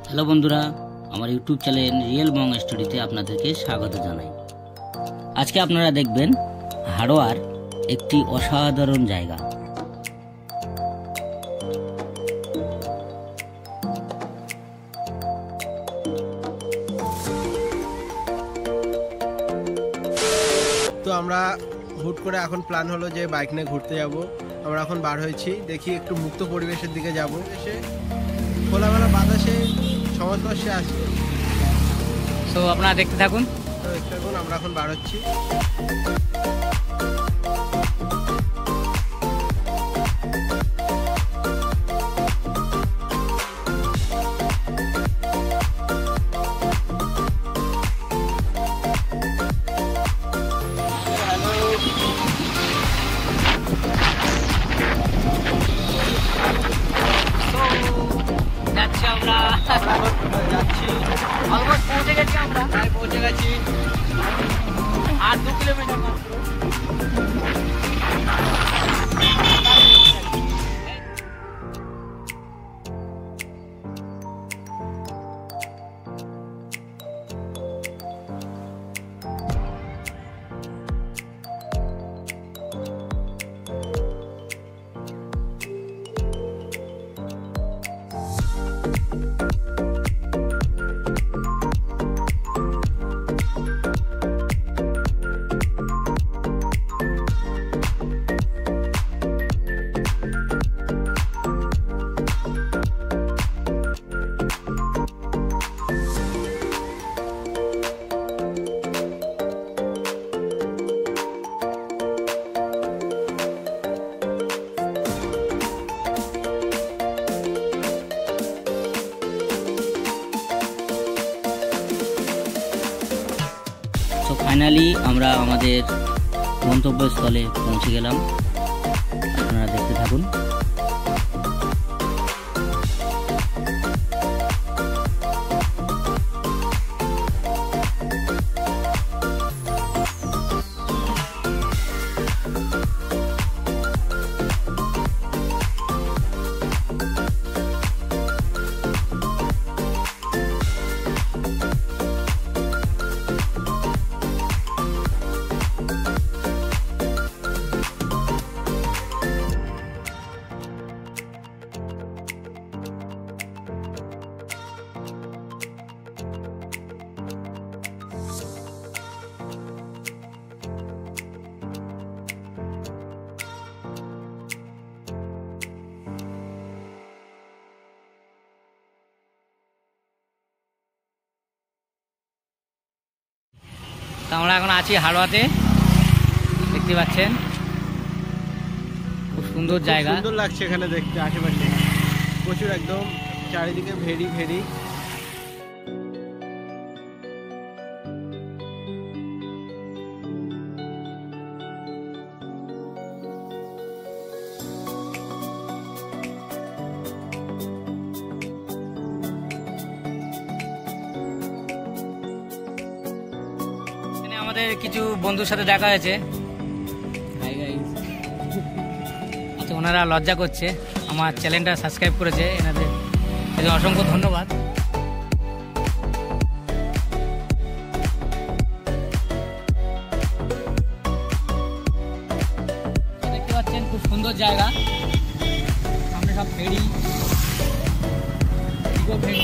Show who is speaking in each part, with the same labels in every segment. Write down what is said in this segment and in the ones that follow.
Speaker 1: Hello বন্ধুরা, আমার YouTube channel real বং স্টোরিতে আপনাদেরকে স্বাগত জানাই। আজকে আপনারা দেখবেন হাড়োয়ার একটি অসাধারণ জায়গা।
Speaker 2: তো আমরা হুট করে এখন প্ল্যান হলো যে বাইক নিয়ে ঘুরতে যাব। আমরা এখন বার হয়েছি, দেখি একটু মুক্ত পরিবেশের দিকে যাব। এসে খোলামেলা বাতাসে সংস্পর্শে আসি।
Speaker 1: তো আপনারা দেখতে থাকুন।
Speaker 2: আমরা এখন বার হচ্ছি।
Speaker 1: পৌঁছে গেছি আর 2 কিলোমিটার মাত্র। তো ফাইনালি আমরা আমাদের গন্তব্যস্থলে পৌঁছে গেলাম। আপনারা দেখতে থাকুন। তো আমরা এখন আছি হাড়োয়াতে, দেখতে পাচ্ছেন খুব সুন্দর জায়গা।
Speaker 2: সুন্দর লাগছে এখানে দেখতে, আশেপাশে প্রচুর একদম চারিদিকে ভেরি ভেরি।
Speaker 1: আমাদের কিছু বন্ধুর সাথে দেখা হয়েছে। আচ্ছা, ওনারা লজ্জা করছে, আমার চ্যানেলটা সাবস্ক্রাইব করেছে, এনাদের অসংখ্য ধন্যবাদ। দেখতে পাচ্ছেন খুব সুন্দর জায়গা, সামনে সব ফেরি, ফেরি।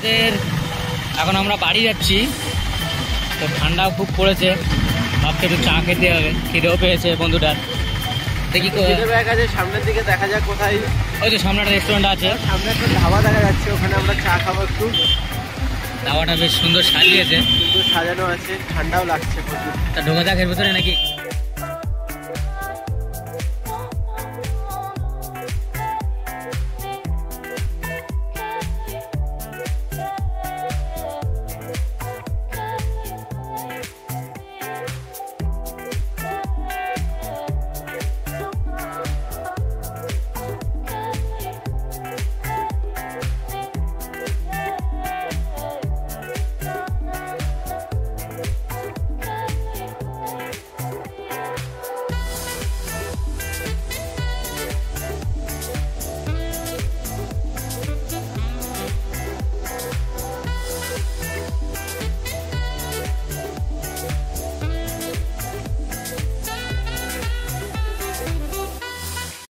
Speaker 1: আমাদের এখন আমরা বাড়ি যাচ্ছি, তো ঠান্ডাও খুব পড়েছে, ভাবছি একটু চা খেতে হবে, খিদেও পেয়েছে বন্ধুটার। দেখি
Speaker 2: সামনের দিকে দেখা যাক কোথায়।
Speaker 1: ওই তো সামনে একটা রেস্টুরেন্ট আছে,
Speaker 2: সামনে একটা ধাবা দেখা যাচ্ছে, ওখানে আমরা চা খাবো একটু।
Speaker 1: ধাবাটা বেশ সুন্দর সাজিয়েছে,
Speaker 2: কিন্তু সাজানো আছে, ঠান্ডাও লাগছে প্রচুর।
Speaker 1: তা ঢোকা যাক এর ভিতরে নাকি?